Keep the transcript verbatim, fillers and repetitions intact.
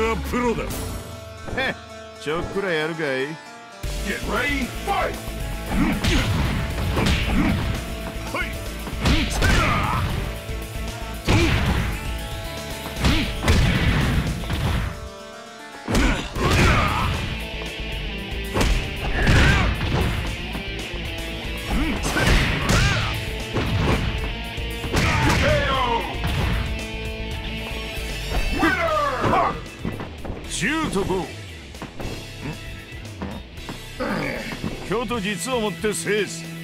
はプロだ。 へっ、ちょっくらやるかい。 Get ready, fight! シュートゴー。京都実をもって制す。